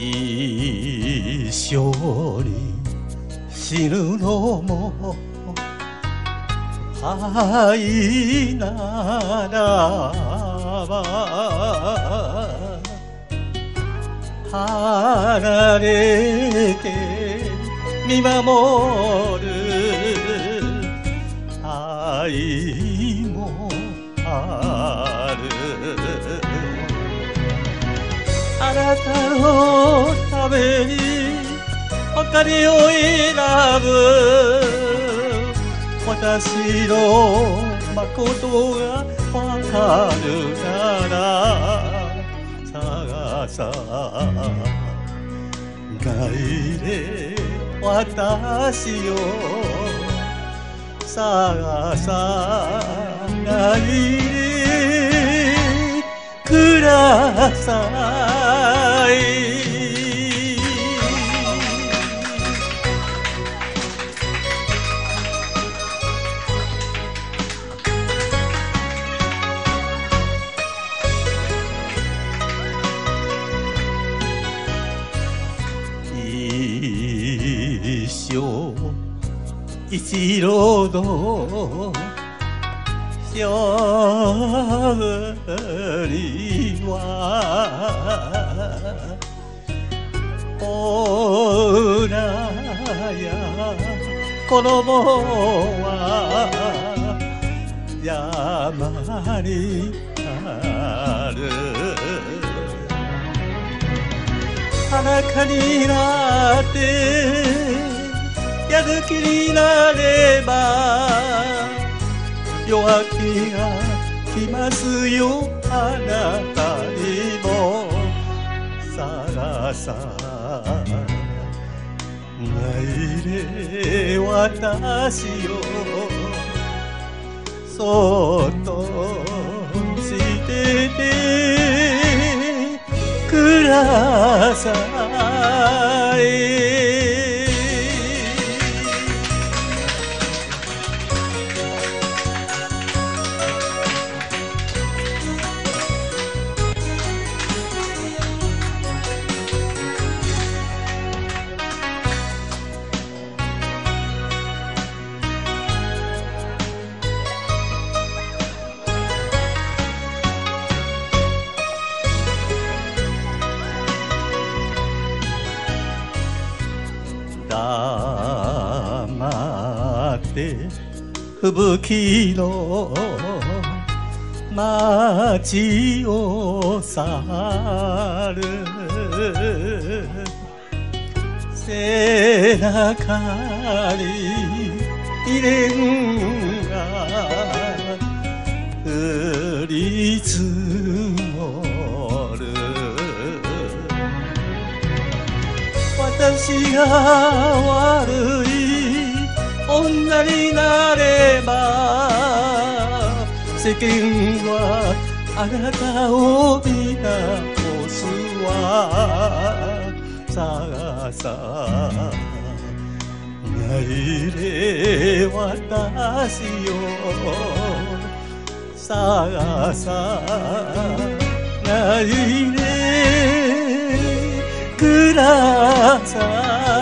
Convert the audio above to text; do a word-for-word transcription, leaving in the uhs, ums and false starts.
一緒に死ぬのも愛ならば離れて見守る愛もある。あなたのために別れを選ぶ私の誠がわかるなら探さないで私を探さないでください。一生一郎の勝利はおらや子供は山にある。裸になってやる気になれば夜明けが来ますよ。あなたにも探さないで私をそっとしててください。黙って吹雪の街を去る背中に未練が降り積もる。私が悪い女になれば世間はあなたを見直すわ。探さないで私を探さないでください。